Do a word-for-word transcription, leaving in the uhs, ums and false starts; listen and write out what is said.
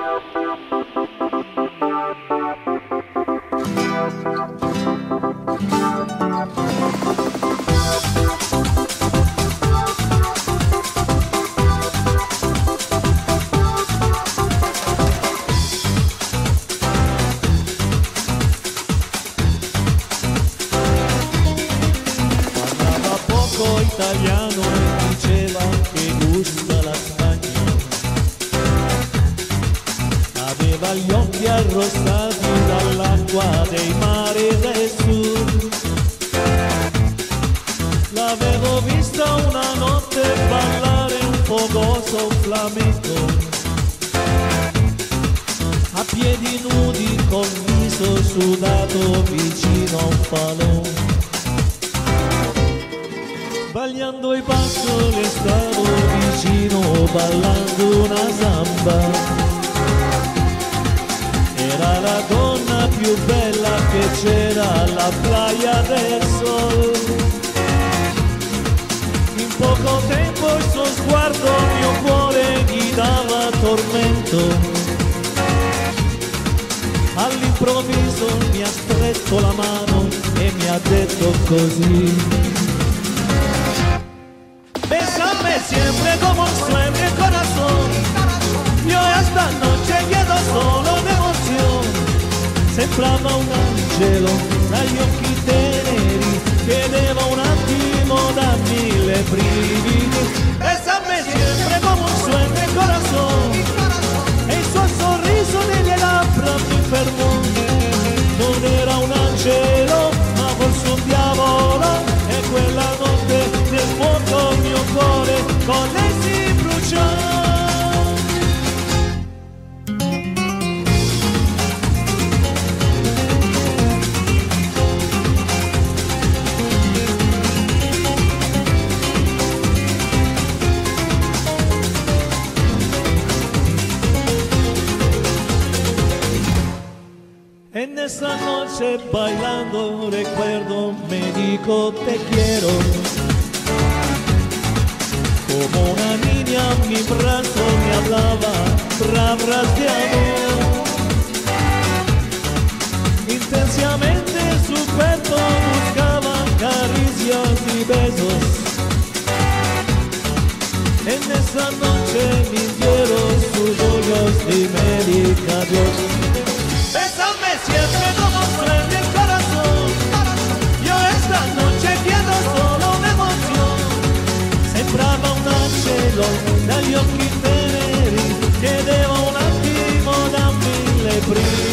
Italiano e diceva che gusta la Spagna, aveva gli occhi arrossati dall'acqua dei mari del sud. L'avevo vista una notte ballare un fogoso flamenco, a piedi nudi col viso sudato vicino a un falò. Sbagliando i passi le stavo vicino, ballando una samba. Era la donna più bella che c'era alla playa del Sol. In poco tempo il suo sguardo al mio cuore gli dava tormento. All'improvviso mi ha stretto la mano e mi ha detto così: bésame siempre como un sueño el corazón. Yo esta noche quiero solo devoción. Sembrava un angelo dagli occhi teneri, chiedeva un attimo da mille brividi. Bésame siempre como un sueño el corazón. E il suo sorriso nelle labbra mi fermò. Non era un angelo, ma forse un diavolo. E quella notte nel fuoco il mio cuore con lei si bruciò. En esa noche bailando recuerdo me dijo te quiero. Como una niña mi brazo me hablaba palabras de amor. Intensamente su cuerpo buscaba caricias y besos. En esa noche mintieron sus ojos y me dijo adiós. Bésame siempre como prende el corazón. Yo esta noche quiero solo una emoción. Sembrava un angelo dagli occhi teneri, chiedeva un attimo da mille primi.